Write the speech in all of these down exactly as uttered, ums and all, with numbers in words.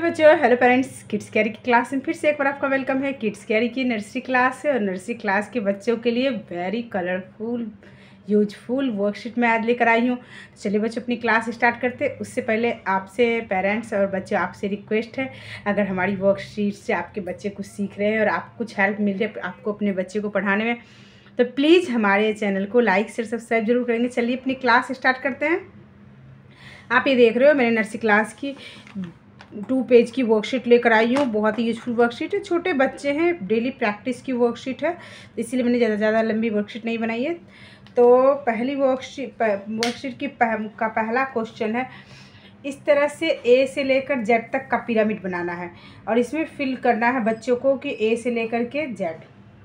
बच्चों, hello parents. Kids Carry की class में फिर से एक बार आपका वेलकम है। किड्स कैरी की नर्सरी क्लास है और नर्सरी क्लास के बच्चों के लिए वेरी कलरफुल यूजफुल वर्कशीट मैं आज लेकर आई हूँ। चलिए बच्चों, अपनी क्लास स्टार्ट करते हैं। उससे पहले आपसे पेरेंट्स और बच्चों आपसे रिक्वेस्ट है, अगर हमारी वर्कशीट से आपके बच्चे कुछ सीख रहे हैं और आपको कुछ हेल्प मिल रही है आपको अपने बच्चे को पढ़ाने में, तो प्लीज़ हमारे चैनल को लाइक शेयर सब्सक्राइब जरूर करेंगे। चलिए अपनी क्लास स्टार्ट करते हैं। आप ये देख रहे हो मैंने नर्सरी क्लास की टू पेज की वर्कशीट लेकर आई हूँ। बहुत ही यूजफुल वर्कशीट है, छोटे बच्चे हैं, डेली प्रैक्टिस की वर्कशीट है, इसीलिए मैंने ज़्यादा ज़्यादा लंबी वर्कशीट नहीं बनाई है। तो पहली वर्कशीट वर्कशीट की पह, का पहला क्वेश्चन है, इस तरह से ए से लेकर जेड तक का पिरामिड बनाना है और इसमें फिल करना है बच्चों को कि ए से लेकर के जेड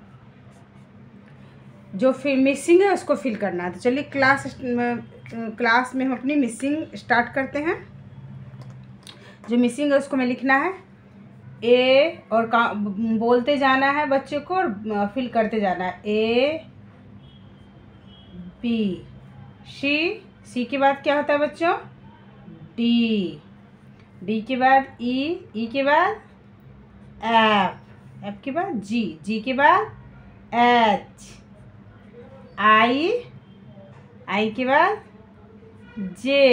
जो फिर मिसिंग है उसको फिल करना है। तो चलिए क्लास क्लास में हम अपनी मिसिंग स्टार्ट करते हैं। जो मिसिंग है उसको मैं लिखना है ए और का बोलते जाना है बच्चों को और फिल करते जाना है। ए बी सी, सी के बाद क्या होता है बच्चों? डी, डी के बाद ई, ई के बाद एफ, एफ के बाद जी, जी के बाद एच, आई, आई के बाद जे,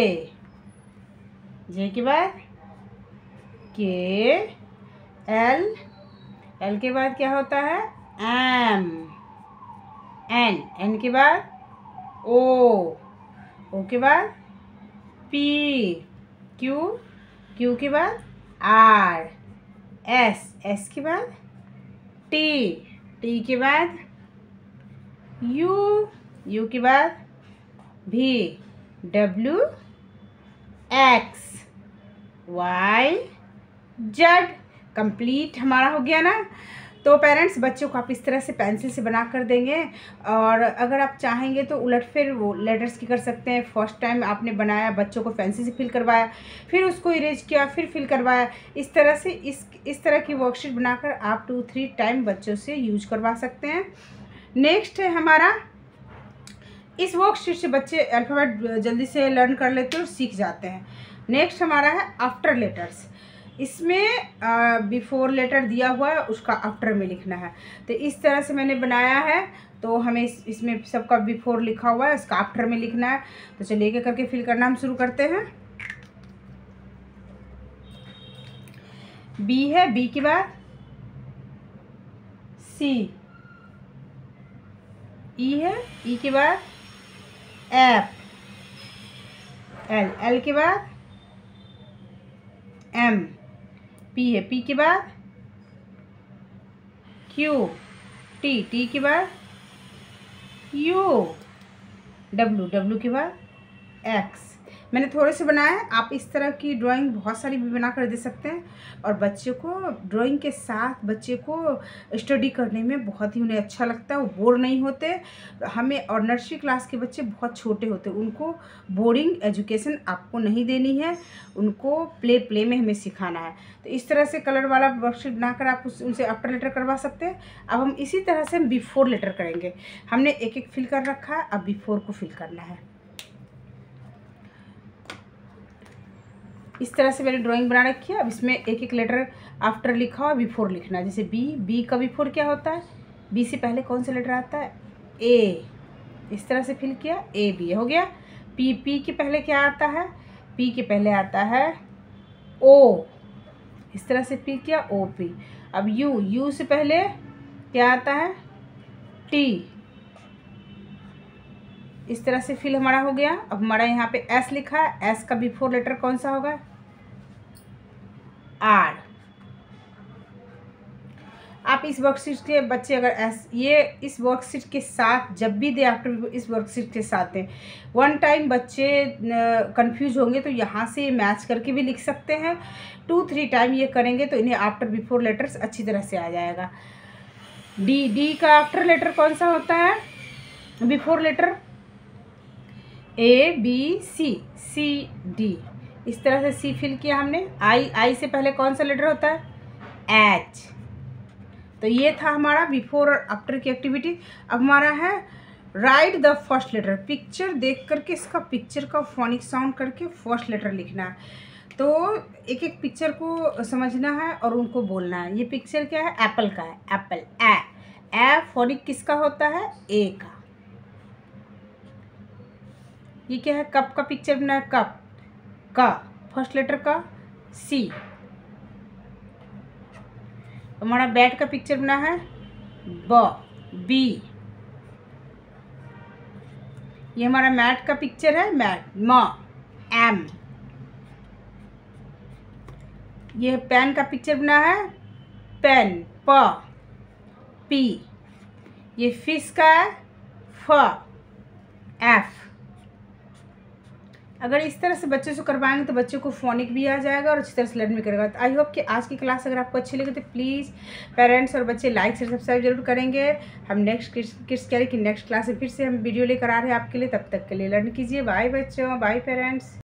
जे के बाद के, एल, एल के बाद क्या होता है? एम, एन, एन के बाद ओ, ओ के बाद पी, क्यू, क्यू के बाद आर, एस, एस के बाद टी, टी के बाद यू, यू के बाद भी, W, X, Y, Z. Complete हमारा हो गया ना। तो पेरेंट्स बच्चों को आप इस तरह से पेंसिल से बना कर देंगे और अगर आप चाहेंगे तो उलटफेर वो लेटर्स की कर सकते हैं। फर्स्ट टाइम आपने बनाया, बच्चों को पेंसिल से फिल करवाया, फिर उसको इरेज किया, फिर फिल करवाया। इस तरह से इस इस तरह की वर्कशीट बनाकर आप टू थ्री टाइम बच्चों से यूज करवा सकते हैं। नेक्स्ट है हमारा, इस वर्कशीट से बच्चे अल्फ़ाबेट जल्दी से लर्न कर लेते हैं और सीख जाते हैं। नेक्स्ट हमारा है आफ्टर लेटर्स। इसमें बिफोर लेटर दिया हुआ है, उसका आफ्टर में लिखना है। तो इस तरह से मैंने बनाया है। तो हमें इस, इसमें सबका बिफोर लिखा हुआ है, इसका आफ्टर में लिखना है। तो चलिए एक एक करके फिल करना हम शुरू करते हैं। बी है, बी के बाद सी, ई है, ई के बाद एफ, एल, एल के बाद एम, पी है, पी के बाद क्यू, टी, टी के बाद यू, डब्लू, डब्लू के बाद एक्स। मैंने थोड़े से बनाया है, आप इस तरह की ड्राइंग बहुत सारी भी बना कर दे सकते हैं और बच्चे को ड्राइंग के साथ बच्चे को स्टडी करने में बहुत ही उन्हें अच्छा लगता है, वो बोर नहीं होते। हमें और नर्सरी क्लास के बच्चे बहुत छोटे होते हैं, उनको बोरिंग एजुकेशन आपको नहीं देनी है, उनको प्ले प्ले में हमें सिखाना है। तो इस तरह से कलर वाला वर्कशीट बनाकर आप उस उनसे आफ्टर लेटर करवा सकते हैं। अब हम इसी तरह से हम बिफोर लेटर करेंगे। हमने एक एक फिल कर रखा है, अब बिफोर को फिल करना है। इस तरह से मैंने ड्राइंग बना रखी है। अब इसमें एक एक लेटर आफ्टर लिखा हुआ, बिफोर लिखना है। जैसे बी, बी का बिफोर क्या होता है? बी से पहले कौन सा लेटर आता है? ए। इस तरह से फिल किया, ए बी हो गया। पी, पी के पहले क्या आता है? पी के पहले आता है ओ। इस तरह से फिल किया, ओ पी। अब यू, यू से पहले क्या आता है? टी। इस तरह से फिल हमारा हो गया। अब हमारा यहाँ पे एस लिखा है, एस का बिफोर लेटर कौन सा होगा? आर। आप इस वर्कशीट के बच्चे अगर एस ये इस वर्कशीट के साथ जब भी दे आफ्टर इस वर्कशीट के साथ दें, वन टाइम बच्चे कंफ्यूज होंगे तो यहाँ से मैच करके भी लिख सकते हैं। टू थ्री टाइम ये करेंगे तो इन्हें आफ्टर बिफोर लेटर्स अच्छी तरह से आ जाएगा। डी, डी का आफ्टर लेटर कौन सा होता है? Before letter A B C, C D. इस तरह से सी फिल किया हमने। आई, आई से पहले कौन सा लेटर होता है? एच। तो ये था हमारा बिफोर और आफ्टर की एक्टिविटी। अब हमारा है write the first letter. Picture देख करके इसका पिक्चर का फोनिक साउंड करके फर्स्ट लेटर लिखना है। तो एक एक पिक्चर को समझना है और उनको बोलना है। ये पिक्चर क्या है? एप्पल का है। एप्पल, ए ए फोनिक किसका होता है? ए का। ये क्या है? कप का पिक्चर बना है। कप का फर्स्ट लेटर का सी। हमारा बैट का पिक्चर बना है ब, बी। ये हमारा मैट का पिक्चर है, मैट, म, एम। ये पेन का पिक्चर बना है पेन, प, पी। ये फिश का है फ, एफ। अगर इस तरह से बच्चों से करवाएंगे तो बच्चों को फोनिक भी आ जाएगा और अच्छी तरह से लर्न भी करेगा। तो आई होप कि आज की क्लास अगर आपको अच्छी लगी तो प्लीज़ पेरेंट्स और बच्चे लाइक से सब्सक्राइब जरूर करेंगे। हम नेक्स्ट किड्स क्या की नेक्स्ट क्लास में फिर से हम वीडियो लेकर आ रहे हैं आपके लिए। तब तक के लिए लर्न कीजिए। बाय बच्चों, बाय पेरेंट्स।